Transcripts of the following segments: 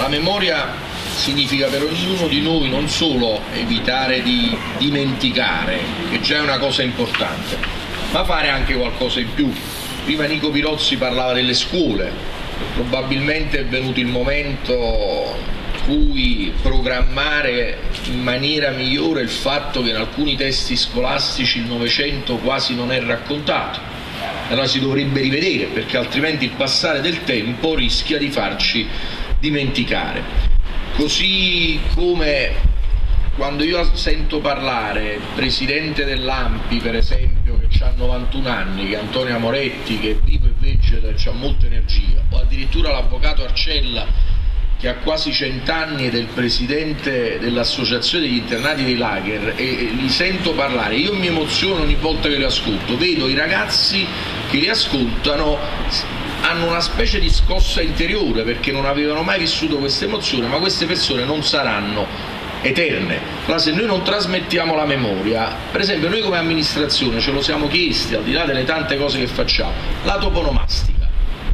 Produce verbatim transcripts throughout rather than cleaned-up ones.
La memoria significa per ognuno di noi non solo evitare di dimenticare, che già è una cosa importante, ma fare anche qualcosa in più. Prima Nico Pirozzi parlava delle scuole, probabilmente è venuto il momento in cui programmare in maniera migliore il fatto che in alcuni testi scolastici il Novecento quasi non è raccontato. Allora si dovrebbe rivedere, perché altrimenti il passare del tempo rischia di farci dimenticare. Così come quando io sento parlare il presidente dell'A M P I, per esempio, che ha novantuno anni, che è Antonio Moretti, che è vivo e vegeto e ha molta energia, o addirittura l'avvocato Arcella, che ha quasi cent'anni ed è il presidente dell'associazione degli internati dei lager, e, e li sento parlare, io mi emoziono ogni volta che li ascolto, vedo i ragazzi che li ascoltano, hanno una specie di scossa interiore perché non avevano mai vissuto questa emozione, ma queste persone non saranno eterne. Allora, se noi non trasmettiamo la memoria, per esempio noi come amministrazione ce lo siamo chiesti, al di là delle tante cose che facciamo, la toponomastica,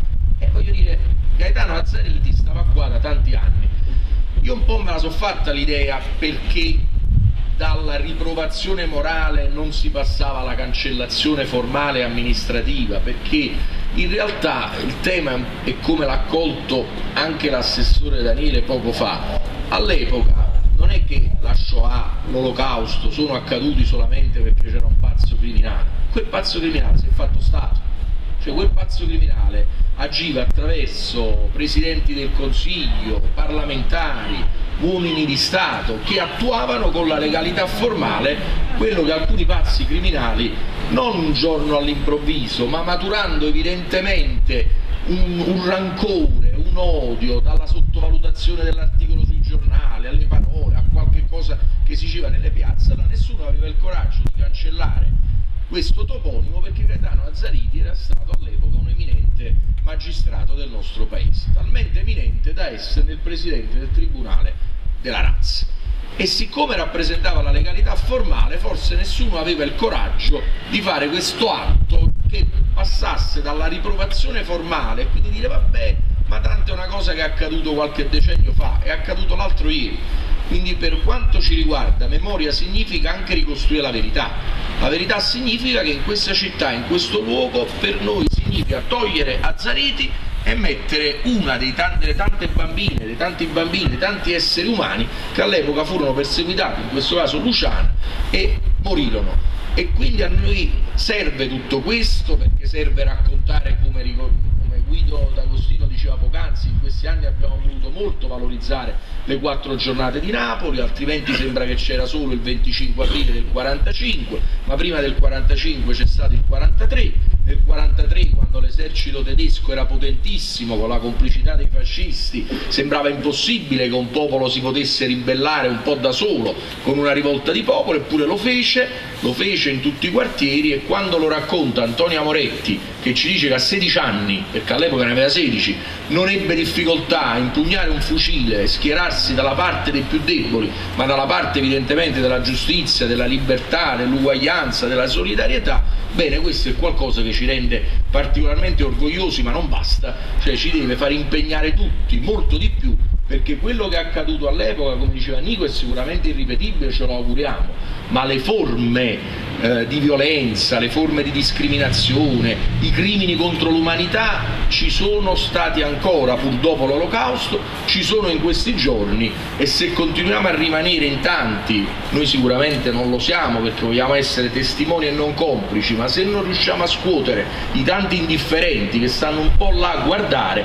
e voglio dire, Gaetano Azzariti stava qua da tanti anni, io un po' me la so fatta l'idea perché dalla riprovazione morale non si passava alla cancellazione formale e amministrativa, perché in realtà il tema è come l'ha colto anche l'assessore Daniele poco fa. All'epoca non è che la Shoah, l'Olocausto sono accaduti solamente perché c'era un pazzo criminale, quel pazzo criminale si è fatto Stato, cioè quel pazzo criminale agiva attraverso presidenti del Consiglio, parlamentari, uomini di Stato che attuavano con la legalità formale quello che alcuni pazzi criminali, non un giorno all'improvviso, ma maturando evidentemente un, un rancore, un odio, dalla sottovalutazione dell'articolo sui giornali, alle parole, a qualche cosa che si diceva nelle piazze, ma nessuno aveva il coraggio di cancellare questo toponimo, perché Gaetano Azzariti era stato all'epoca un eminente magistrato del nostro paese, talmente eminente da essere il presidente del tribunale della razza, e siccome rappresentava la legalità formale forse nessuno aveva il coraggio di fare questo atto che passasse dalla riprovazione formale e quindi dire vabbè, ma tanto è una cosa che è accaduto qualche decennio fa, è accaduto l'altro ieri. Quindi per quanto ci riguarda memoria significa anche ricostruire la verità. La verità significa che in questa città, in questo luogo, per noi significa togliere Azzariti e mettere una dei tante, delle tante bambine, dei tanti bambini, dei tanti esseri umani che all'epoca furono perseguitati, in questo caso Luciana, e morirono. E quindi a noi serve tutto questo, perché serve raccontare come, come Guido D'Agostino diceva poc'anzi, in questi anni abbiamo voluto molto valorizzare le quattro giornate di Napoli, altrimenti sembra che c'era solo il venticinque aprile del quarantacinque, ma prima del quarantacinque c'è stato il quarantatré. Nel quarantatré, quando l'esercito tedesco era potentissimo con la complicità dei fascisti, sembrava impossibile che un popolo si potesse ribellare un po' da solo con una rivolta di popolo, eppure lo fece, lo fece in tutti i quartieri, e quando lo racconta Antonio Moretti, che ci dice che a sedici anni, perché all'epoca ne aveva sedici, non ebbe difficoltà a impugnare un fucile e schierarsi dalla parte dei più deboli, ma dalla parte evidentemente della giustizia, della libertà, dell'uguaglianza, della solidarietà, bene, questo è qualcosa che ci rende particolarmente orgogliosi, ma non basta, cioè ci deve far impegnare tutti molto di più, perché quello che è accaduto all'epoca, come diceva Nico, è sicuramente irripetibile, ce lo auguriamo, ma le forme eh, di violenza, le forme di discriminazione, i crimini contro l'umanità ci sono stati ancora, pur dopo l'Olocausto, ci sono in questi giorni, e se continuiamo a rimanere in tanti, noi sicuramente non lo siamo perché vogliamo essere testimoni e non complici, ma se non riusciamo a scuotere i tanti indifferenti che stanno un po' là a guardare,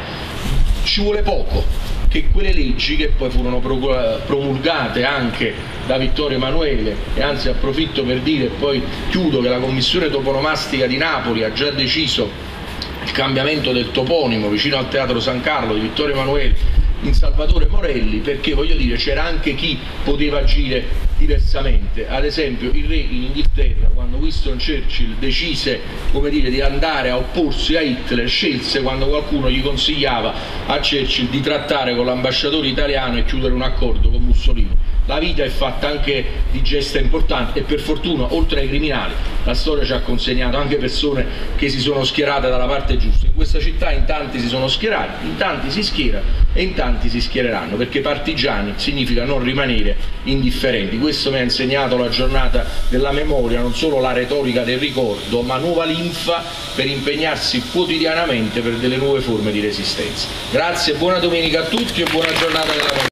ci vuole poco che quelle leggi, che poi furono promulgate anche da Vittorio Emanuele, e anzi approfitto per dire, e poi chiudo, che la commissione toponomastica di Napoli ha già deciso il cambiamento del toponimo vicino al Teatro San Carlo di Vittorio Emanuele in Salvatore Morelli, perché voglio dire c'era anche chi poteva agire diversamente. Ad esempio il re in Inghilterra, quando Winston Churchill decise, come dire, di andare a opporsi a Hitler, scelse, quando qualcuno gli consigliava a Churchill di trattare con l'ambasciatore italiano e chiudere un accordo con Mussolini, la vita è fatta anche di gesta importanti e per fortuna, oltre ai criminali, la storia ci ha consegnato anche persone che si sono schierate dalla parte giusta. In questa città in tanti si sono schierati, in tanti si schiera e in tanti si schiereranno, perché partigiani significa non rimanere indifferenti. Questo mi ha insegnato la giornata della memoria, non solo la retorica del ricordo, ma nuova linfa per impegnarsi quotidianamente per delle nuove forme di resistenza. Grazie, buona domenica a tutti e buona giornata della memoria.